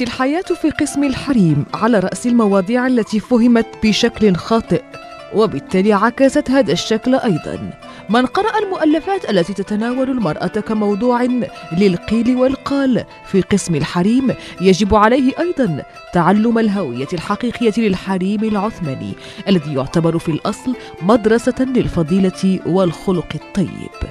كانت الحياة في قسم الحريم على رأس المواضيع التي فهمت بشكل خاطئ، وبالتالي عكست هذا الشكل أيضاً. من قرأ المؤلفات التي تتناول المرأة كموضوع للقيل والقال في قسم الحريم يجب عليه أيضاً تعلم الهوية الحقيقية للحريم العثماني الذي يعتبر في الأصل مدرسة للفضيلة والخلق الطيب.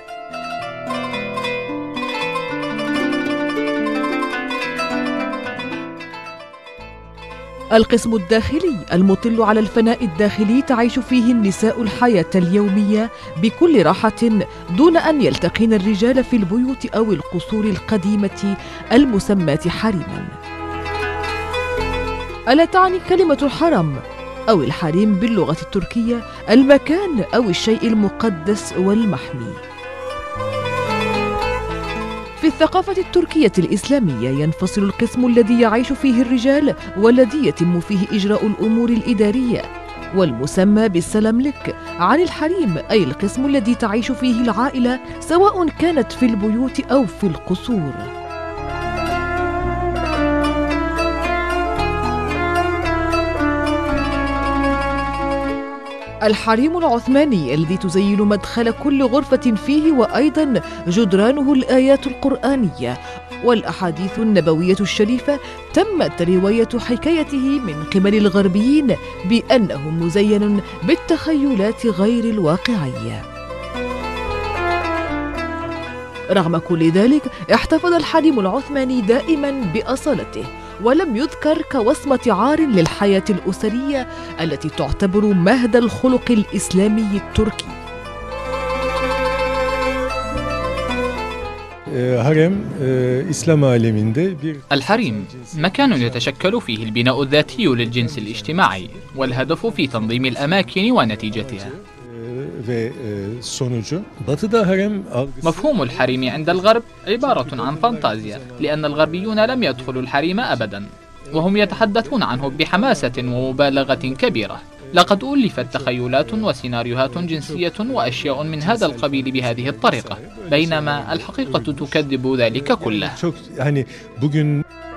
القسم الداخلي المطل على الفناء الداخلي تعيش فيه النساء الحياة اليومية بكل راحة دون أن يلتقين الرجال في البيوت أو القصور القديمة المسماة حريما. ألا تعني كلمة الحرم أو الحريم باللغة التركية المكان أو الشيء المقدس والمحمي؟ في الثقافة التركية الإسلامية ينفصل القسم الذي يعيش فيه الرجال والذي يتم فيه إجراء الأمور الإدارية والمسمى بالسلاملك عن الحريم، أي القسم الذي تعيش فيه العائلة سواء كانت في البيوت أو في القصور. الحريم العثماني الذي تزين مدخل كل غرفة فيه وأيضا جدرانه الآيات القرآنية والأحاديث النبوية الشريفة تمت رواية حكايته من قبل الغربيين بأنه مزين بالتخيلات غير الواقعية. رغم كل ذلك احتفظ الحريم العثماني دائما بأصالته ولم يذكر كوصمة عار للحياة الأسرية التي تعتبر مهد الخلق الإسلامي التركي. الحريم مكان يتشكل فيه البناء الذاتي للجنس الاجتماعي والهدف في تنظيم الأماكن ونتيجتها. مفهوم الحريم عند الغرب عبارة عن فانتازيا، لأن الغربيون لم يدخلوا الحريم أبدا، وهم يتحدثون عنه بحماسة ومبالغة كبيرة. لقد ألفت تخيلات وسيناريوهات جنسية وأشياء من هذا القبيل بهذه الطريقة، بينما الحقيقة تكذب ذلك كله.